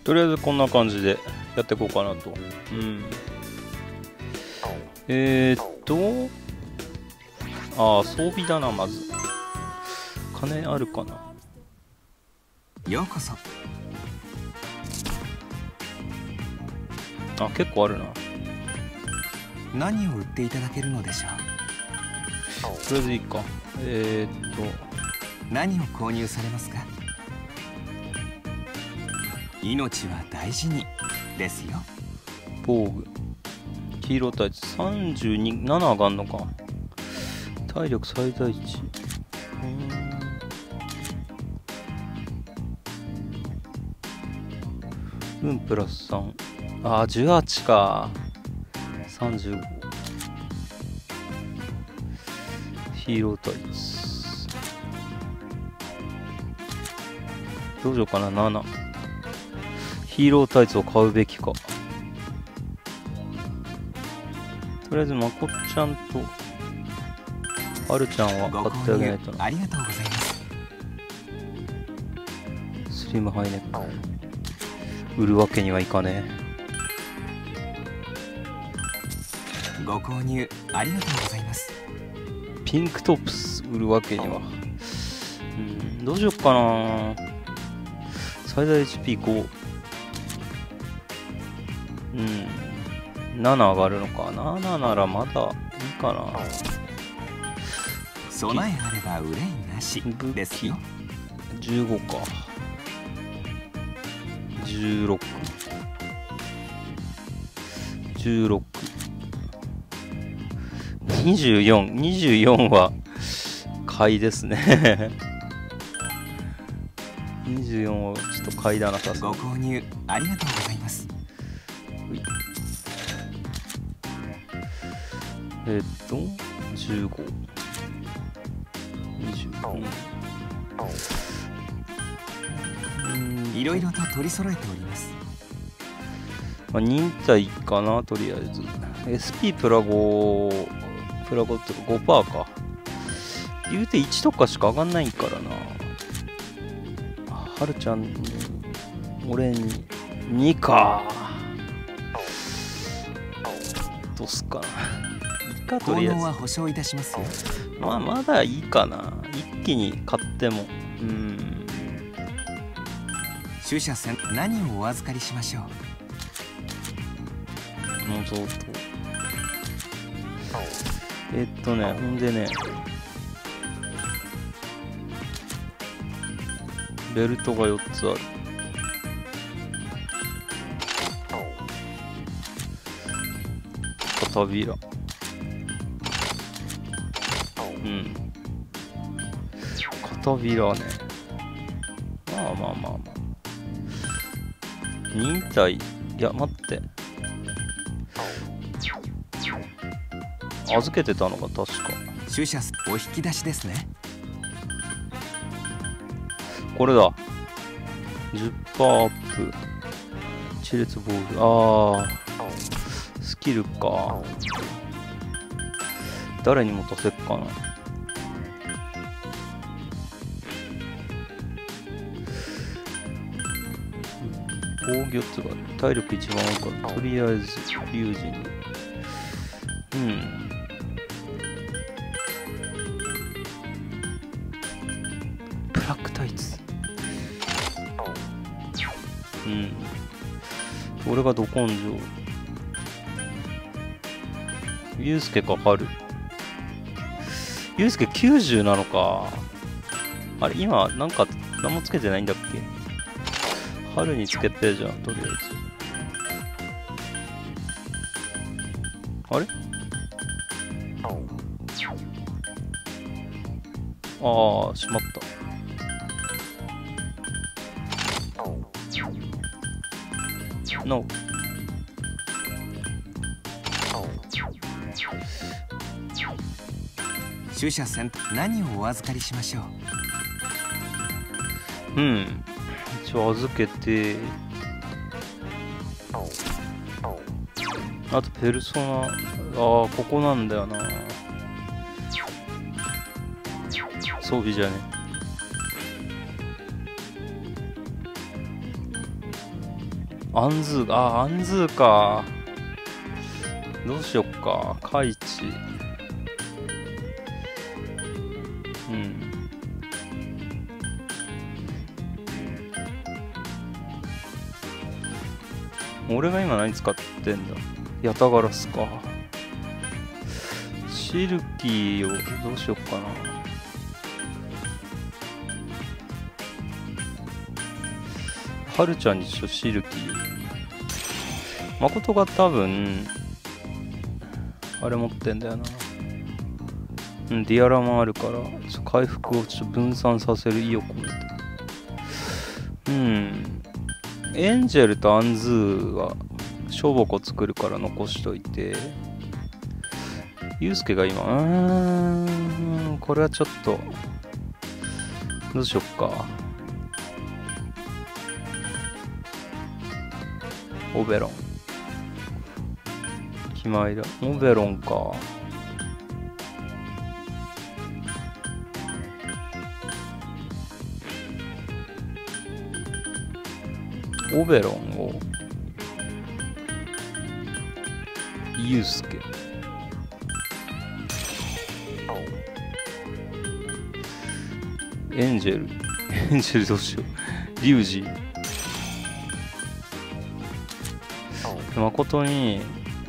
とりあえずこんな感じでやっていこうかなと。うん。装備だな。まず金あるかな。 ようこそ。 結構あるな。 何を売っていただけるのでしょう。とりあえずいいか。 何を購入されますか。命は大事にですよ。 防具、黄色タイツ32、7上がんのか。体力最大値。運プラス3。18か。35。ヒーロータイツ。どうしようかな。7。ヒーロータイツを買うべきか。とりあえずまこっちゃんとはるちゃんは買ってあげないとな。 ありがとうございます。 スリムハイネック売るわけにはいかねえ。ご購入ありがとうございます。 ピンクトップス売るわけには。どうしよっかな。最大 HP5。7上がるのか。7ならまだいいかな。 備えあれば憂いなしですよ。 15か。16。16。24。24は買いですね。24はちょっと買いだなさ。 ご購入ありがとうございます。 15、20。 いろいろと取り揃えております。 忍耐かな、とりあえず。SP プラ5、プラ5ってか 5% か。言うて1とかしか上がんないからな。はるちゃんに、俺に、2か。どうすっかな。 とりあえずは保証いたしますよ。 まだいいかな。一気に買っても。 取捨選、何をお預かりしましょう。 もうそうと。ほんでね。ベルトが4つある。片びら。片びらね。まあ。忍耐。いや、待って。預けてたのが確か。 取捨お引き出しですね。 これだ。10% アップ。一列防具。スキルか。誰に持たせっかな。防御つが体力一番多いから、とりあえず龍神に。ブラックタイツ。俺がど根性。ユウスケか春。ユウスケ90なのか。あれ今なんか何もつけてないんだっけ。春につけてじゃん、とりあえず。あれ。しまった。No。 取捨選、何をお預かりしましょう。 一応預けて、あとペルソナ、ここなんだよな。装備じゃね。 アンズー、アンズーか。どうしよっか。カイチ。うん。俺が今何使ってんだ。ヤタガラスか。シルキーをどうしよっかな。はるちゃんにしよ、シルキー。誠が多分、あれ持ってんだよな。うん、ディアラもあるから、回復をちょっと分散させる意を込めて。うん。エンジェルとアンズーは、しょぼこ作るから残しといて。ユウスケが今、これはちょっと、どうしよっか。オベロン。決まりだ。オベロンか。オベロンを、ユウスケ。エンジェルどうしよう。リュウジ。誠に、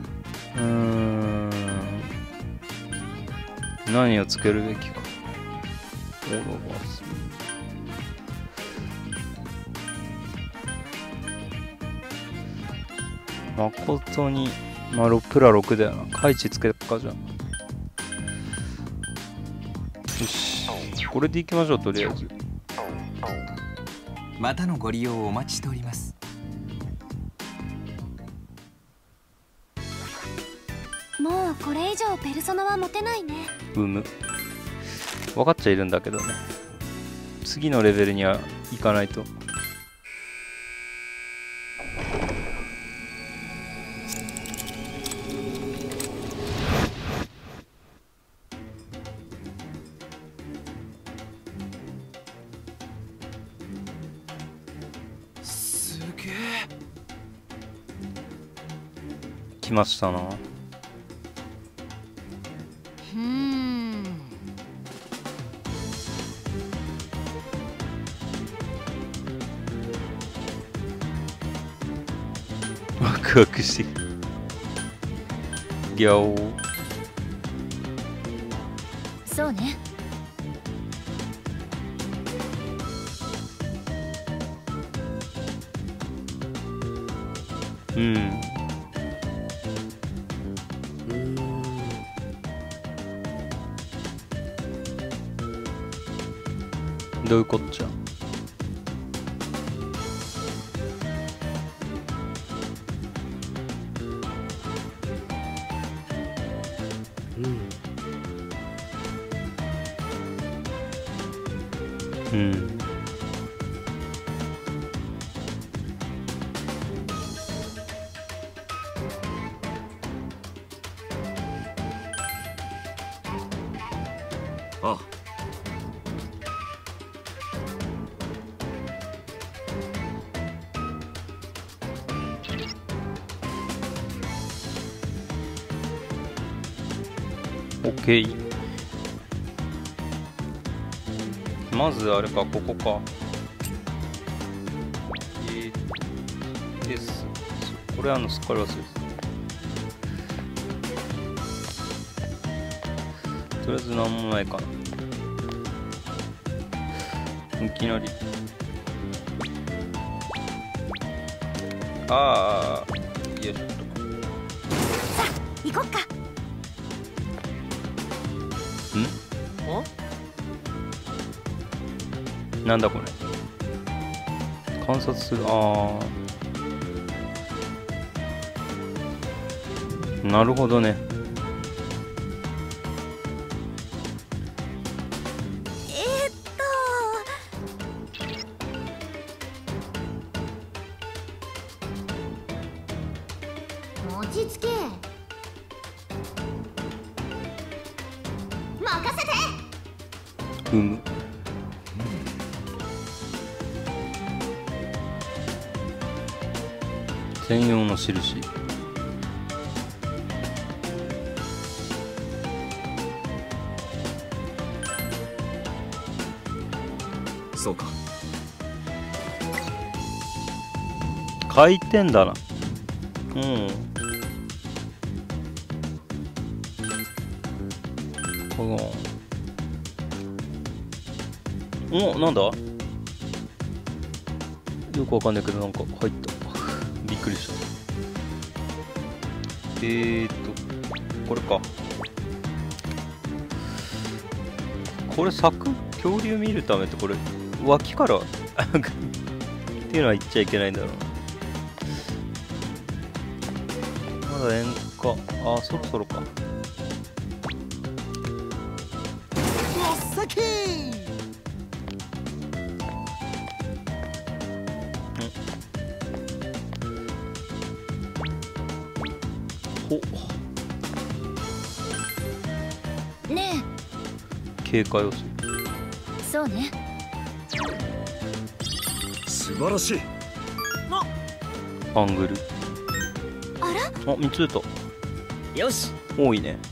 何をつけるべきか。オロバス。誠に、まあ、プラ6だよな。カイチつけっかじゃん。よし。これでいきましょう、とりあえず。 またのご利用をお待ちしております。 もうこれ以上ペルソナは持てないね。 分かっちゃいるんだけどね。次のレベルには行かないと。 すげえ。 来ましたな。ワクワクしてる。ギャオ。 そうね。 うん。どういうこっちゃ。うん。 あ、 オッケー。まずあれか、ここか。です。これすっかり忘れてた。とりあえずなんもないかな。いきなり。よいしょっと。 さあ行こっか。 なんだこれ。観察する。なるほどね。 落ち着け。任せて。 む。 専用の印。 そうか。 回転だな。うん。お、なんだ？よくわかんないけどなんか入った。びっくりした。これか。これ恐竜見るためってこれ脇からっていうのは言っちゃいけないんだろうな。まだ円か。あ、そろそろか。 ね警戒をする。 そうね。 素晴らしい。 アングル。 あら、 あ、3つ出た。 よし。 多いね。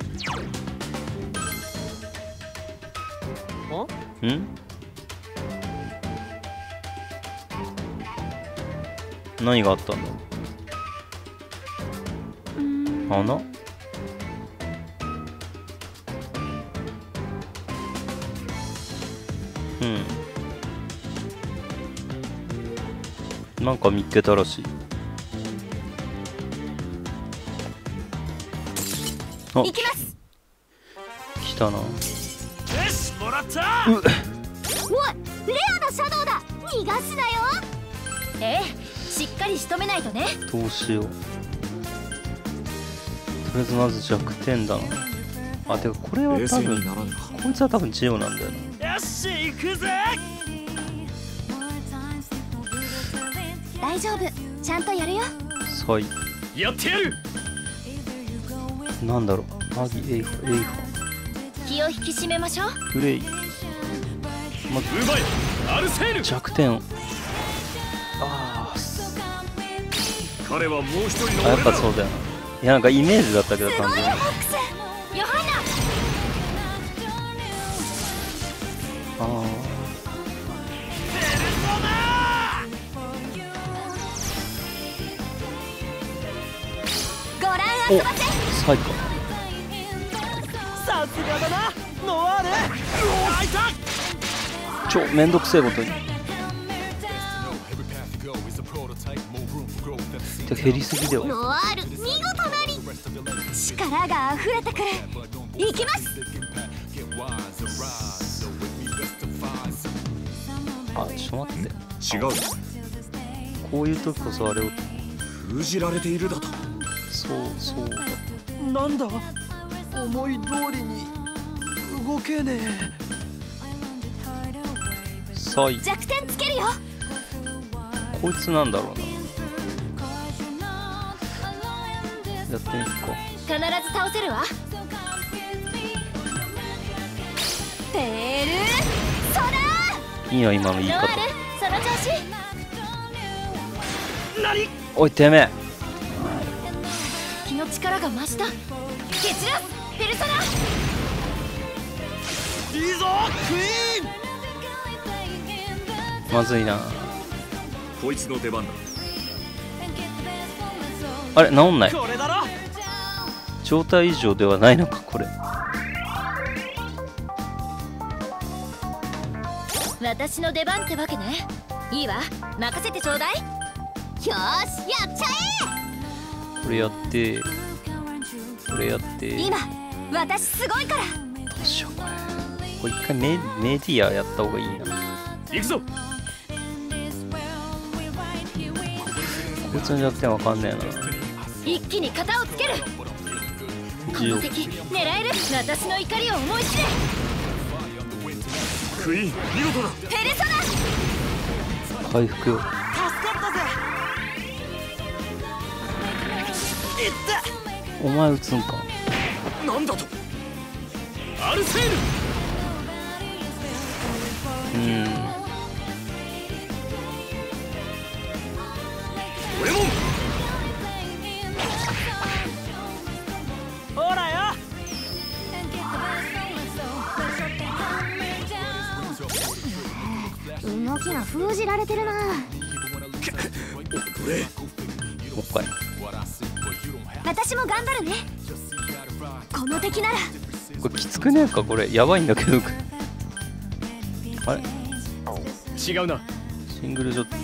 ん？何があったんだ？花？うん。なんか見っけたらしい。あ、 行きます。 来たな。 よし、もらった。 おい、レアなシャドウだ。逃がすなよ。しっかり仕留めないとね。 どうしよう。とりあえずまず弱点だな。あ、てかこれは多分こいつは多分ジオなんだよな。 よし、行くぜ。 大丈夫、ちゃんとやるよ。 はい。 やってやる。 なんだろう。マギ、エイフ、 気を引き締めましょう。 フレイ。まずアルセール。 弱点を。 彼はもう一人の。 やっぱそうだよな。いや、なんかイメージだったけど、 すごい単純に。 よフォックス。ヨハンナ。ご覧あそばせ。 最高。 さすがだな、ノワール。あいた。 めんどくせえことに。減りすぎだよ。 ノワール、見事なり。力が溢れてくる。行きます。 あ、ちょっと待って。 違う。 こういう時こそあれを。 封じられているだと。 そうだ。 なんだ、思い通りに動けねえ。 さい。 弱点つけるよ。 こいつなんだろうな。やってみるか。 必ず倒せるわ。ペールソラー。 いいな、今の言い方。 ノワール、その調子。 何？ おい、てめえ。 気の力が増した。蹴散らすペルソナ。 いいぞクイーン。 まずいな。 こいつの出番だ。 あれ、治んない。 これだろ。 状態異常ではないのか、これ。 私の出番ってわけね。いいわ、任せてちょうだい。よーし、やっちゃこれやって、これやって。 え。今私すごいから。 どうしようこれ。これ一回メディアやった方がいいな。 行くぞ。 こいつの弱点わかんねえな。 一気に型をつける。この敵狙える。私の怒りを思い知れ。 クイーン、見事だ。 ペルソナ。 回復よ。 助かったぜ。いった。 お前撃つんか。 なんだと。アルセール。俺も封じられてるな。 もう一回。 私も頑張るね。この敵なら。 これきつくねえか、これやばいんだけど。あれ違うな。 シングルショット。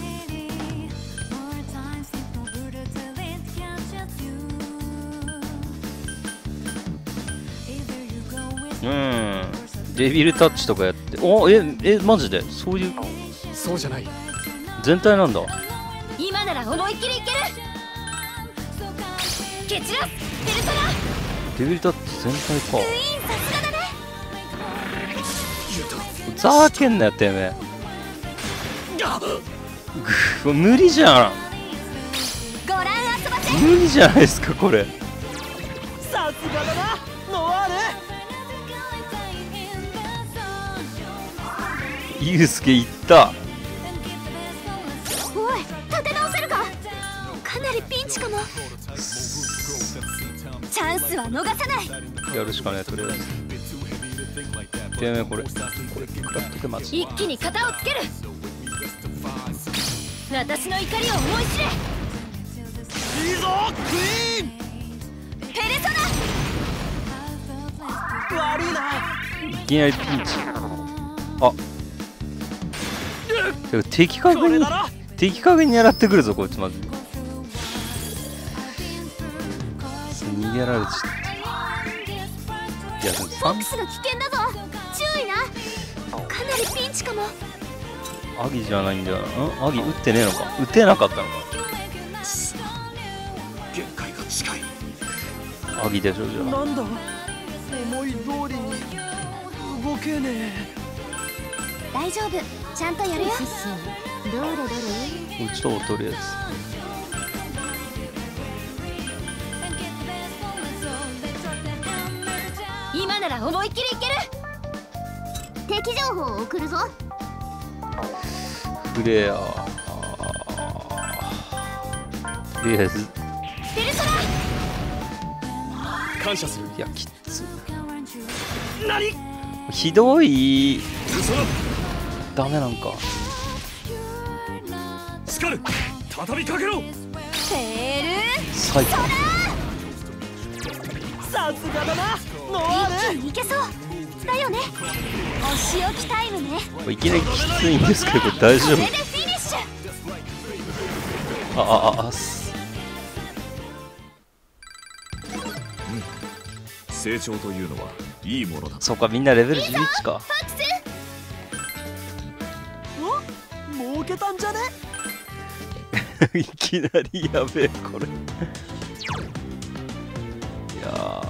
デビルタッチとかやって。お、マジでそういう。 そうじゃない。 全体なんだ。 今なら思いっきりいける。ケチラスペルソナ。 デビルタッチ全体か。 クイーンさすがだね。 ざーけんなよてめえ。無理じゃん。 ご覧遊ばせ。 無理じゃないですかこれ。 さすがだなノワール。 ユウスケいった。 おい、立て直せるか。かなりピンチかも。チャンスは逃さない。 やるしかねえとりあえず。てめえこれ食らっとけマジ。 一気に型をつける。私の怒りを思い知れ。 いいぞクイーン。 ペルソナ。 悪いな。 いきなりピンチ。あでも敵確認狙ってくるぞこいつ。まず逃げられちゃった。いやでもフォックスが危険だぞ。注意な。かなりピンチかも。 アギじゃないんだよな。アギ撃ってねえのか。撃てなかったのか。 限界が近い。 アギでしょじゃあ。 なんだ思い通りに動けねえ。 大丈夫、ちゃんとやるよ。どれどれ。 撃ちとうとりあえず。 今なら思いっきりいける。敵情報を送るぞ。 フレア。とりあえず。 ペルソナ。 感謝する。 いやきつ。 何。 ひどい。 嘘だ。 ダメなんか。 スカル畳みかけろ。 ペル最高。 さすがだなノワール。 一気にいけそうだよね。お仕置きタイムね。 いきなりきついんですけどこれ大丈夫。 これでフィニッシュ。 成長というのはいいものだ。 そうかみんなレベル11か。 ファックス。 お儲けたんじゃね。 いきなりやべえこれ。いや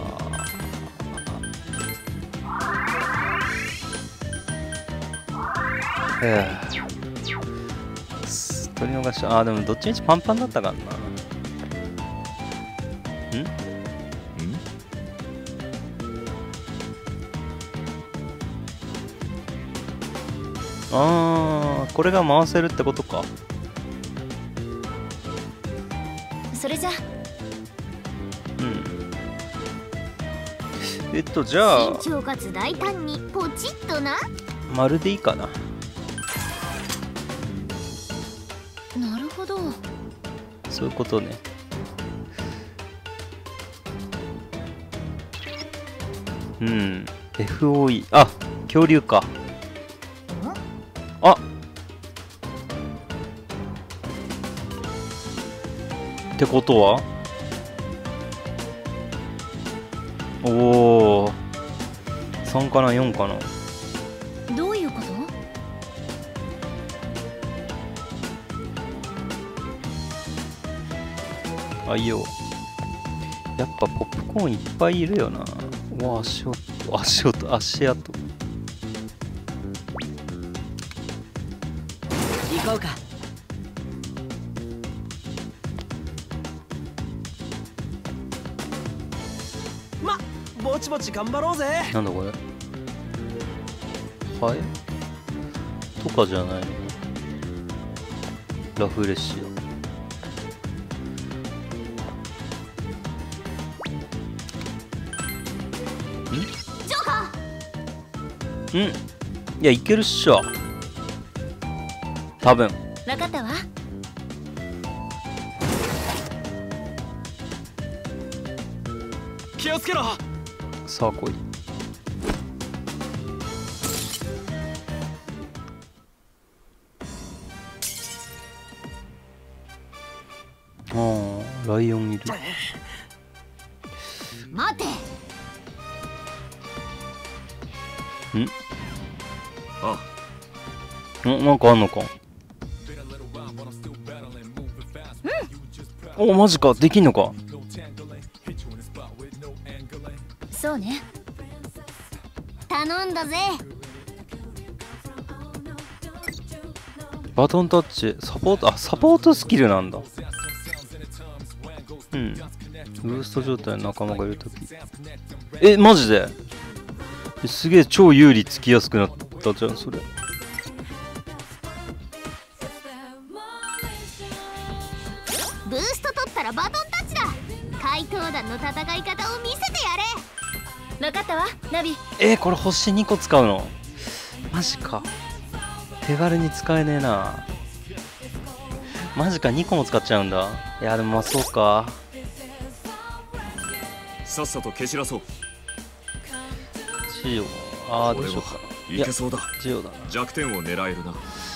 取り逃した。でもどっちみちパンパンだったからな。これが回せるってことか。 それじゃじゃあ慎重かつ大胆にポチッとな。 丸でいいかな。 なるほど。 そういうことね。FOE。恐竜か。ってことは3かな4かな。 どういうこと。 いいよ。やっぱポップコーンいっぱいいるよな。足跡。 行こうか。ぼちぼち頑張ろうぜ。 なんだこれ。ハエとかじゃないの。ラフレシア。 ジョーカー。いやいけるっしょ。 多分。 分かったわ。 気をつけろ。 さあ来い。ああ、ライオンいる。 待て。 なんかあんのか。お、マジか、できんのか。 そうね。頼んだぜ。 バトンタッチ、サポートスキルなんだ。うん。ブースト状態の仲間がいるとき。マジですげえ超有利つきやすくなったじゃん、それ。 ブースト取ったらバトンタッチだ。怪盗団の戦い方を見せてやれ。分かったわ、ナビ。 これ星2個使うの？マジか。手軽に使えねえな。マジか、2個も使っちゃうんだ。いやでもまあそうか。 さっさと蹴散らそう。 ジオ、どうしようか。 いけそうだ。 ジオだな。 弱点を狙えるな。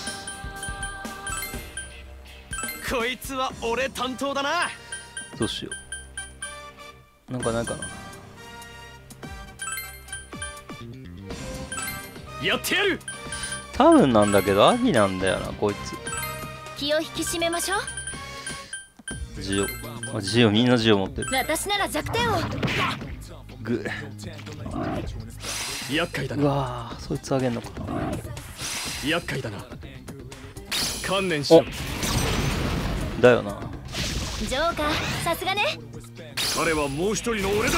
こいつは俺担当だな。 どうしよう。なんかないかな。 やってやる。 多分なんだけど、アギなんだよな、こいつ。 気を引き締めましょう。 ジオ、みんなジオ持ってる。 私なら弱点を。 グ厄介だな。 うわー、そいつあげんのか。 厄介だな。観念しろ。 だよな。 ジョーカー、さすがね。 彼はもう一人の俺だ。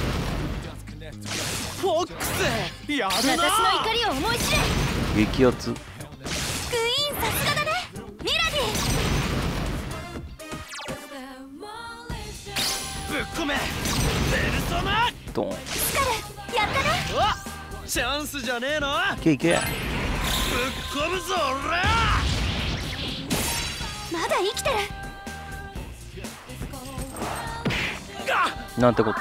フォックスやるな。 私の怒りを思い知れ。 激アツ。 クイーン、さすがだね。ミラディ。 ぶっ込め。ペルソナ。 ドン。 スカル、やったね。 お、チャンスじゃねえの。 いけいけ。 ぶっ込むぞ俺。 まだ生きてる。 なんてこった。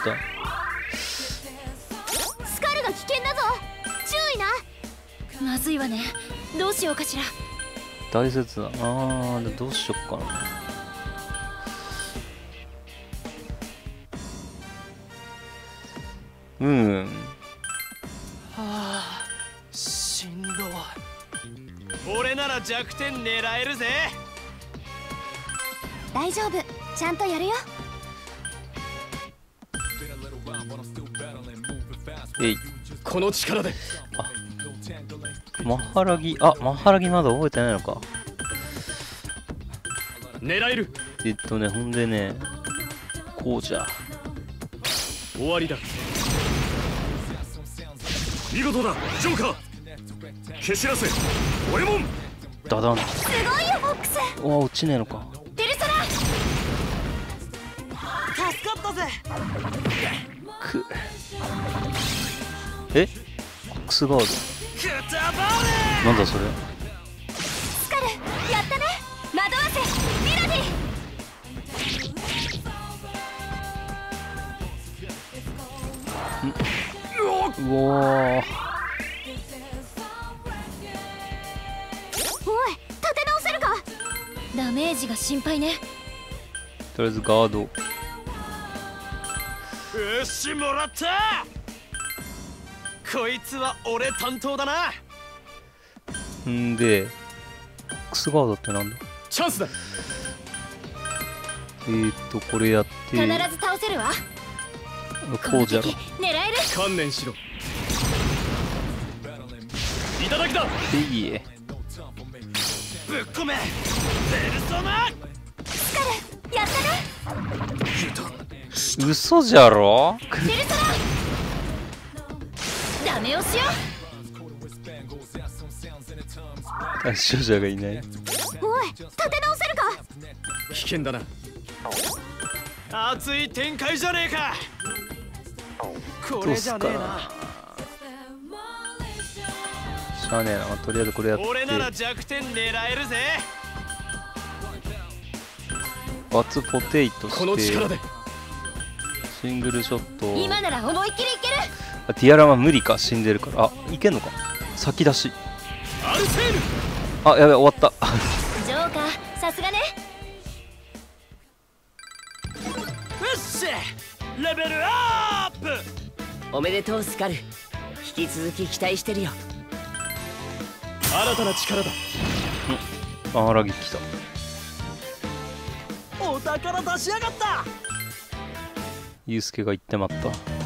スカルが危険だぞ。注意な。まずいわね。どうしようかしら。 大切だ。でどうしよっかな。 しんどい。俺なら弱点狙えるぜ。 大丈夫、ちゃんとやるよ。 この力で。 マハラギまだ覚えてないのか。 狙える。 ほんでね、こうじゃ。 終わりだ。 見事だ、ジョーカー。蹴散らせ、俺もん。 ダダン。 すごいよ、フォックス。 落ちねえのか。 ペルソナ。 助かったぜ。 くアックスガード。 くたばれ。 なんだそれ。 スカル、やったね。惑わせ、ミラディ。 うわー。 おい、立て直せるか。ダメージが心配ね。 とりあえずガード。 よし、もらった。こいつは俺担当だな。 んでアックスガードってなんだ。 チャンスだ。 これやって必ず倒せるわ。 こうじゃろ。 狙える。 観念しろ。いただきだ。 いいえ。 ぶっ込め。ペルソナ。 スカル、やったね。 嘘じゃろ。 ペルソナ。ダメ押しよ。 対象者がいない。 おい、立て直せるか。 危険だな。熱い展開じゃねえか。これじゃねえな。 しゃあねえな、とりあえずこれやって俺なら弱点狙えるぜ。 バツポテイトこのして力でシングルショット。 今なら思いっきりいける。 あ、ティアラマ無理か、死んでるから。あ、いけんのか、先出し。 アルセール。 あ、やべ、終わった。 ジョーカーさすがね。 よっしゃレベルアップ。 おめでとうスカル。引き続き期待してるよ。 新たな力だ。 あらぎ来た。 お宝出しやがった。 ユウスケが言ってまった。